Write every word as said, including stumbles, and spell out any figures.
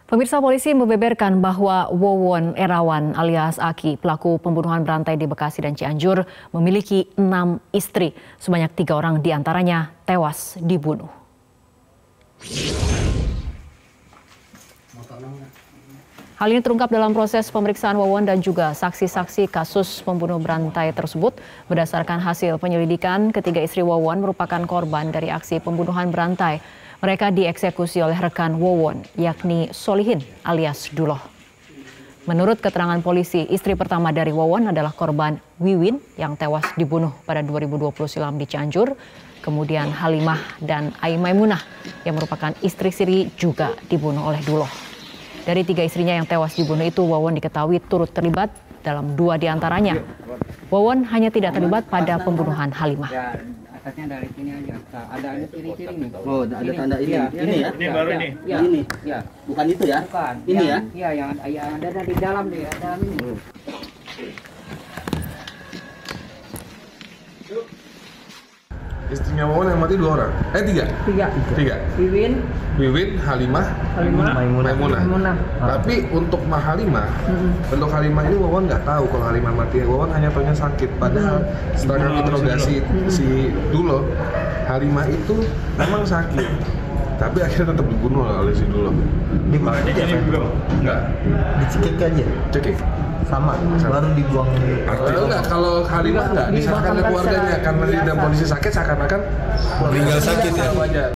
Pemirsa, polisi membeberkan bahwa Wawon Erawan alias Aki, pelaku pembunuhan berantai di Bekasi dan Cianjur, memiliki enam istri. Sebanyak tiga orang diantaranya tewas dibunuh. Hal ini terungkap dalam proses pemeriksaan Wawon dan juga saksi-saksi kasus pembunuh berantai tersebut. Berdasarkan hasil penyelidikan, ketiga istri Wawon merupakan korban dari aksi pembunuhan berantai. Mereka dieksekusi oleh rekan Wawon, yakni Solihin alias Duloh. Menurut keterangan polisi, istri pertama dari Wawon adalah korban Wiwin yang tewas dibunuh pada dua ribu dua puluh silam di Cianjur. Kemudian Halimah dan Ai Maimunah yang merupakan istri siri juga dibunuh oleh Duloh. Dari tiga istrinya yang tewas dibunuh itu, Wawon diketahui turut terlibat dalam dua diantaranya. Wawon hanya tidak terlibat pada pembunuhan Halimah. Atasnya dari sini aja. Ada ada ciri-ciri nih. Oh, ada ini. Tanda ini. Ya, ini ya? Ini baru ini. Ya. Ini. Ya. Bukan itu ya? Bukan. Ini yang, ya? Iya, yang, yang ada di dalam dia, dalam ini. Hmm. Istrinya Wawon yang mati dua orang? Eh tiga? Tiga. Tiga. Wiwin. Wiwin, Halimah, Halimah, Maimunah. Maimunah. Maimunah. Tapi untuk Mah Halimah, hmm. untuk Halimah ini Wawon nggak tahu kalau Halimah mati. Wawon hanya tahunya sakit. Padahal hmm. setelah kami interogasi hmm. si Duloh, Halimah itu memang sakit. Tapi akhirnya tetap dibunuh oleh si Duloh. Dibunuh aja juga? Enggak. Dicekik aja? Cekik. Sama, baru dibuang. Kalau enggak, kalau Halimah enggak diserahkan ke keluarganya karena di dalam kondisi sakit seakan-akan meninggal sakit ya.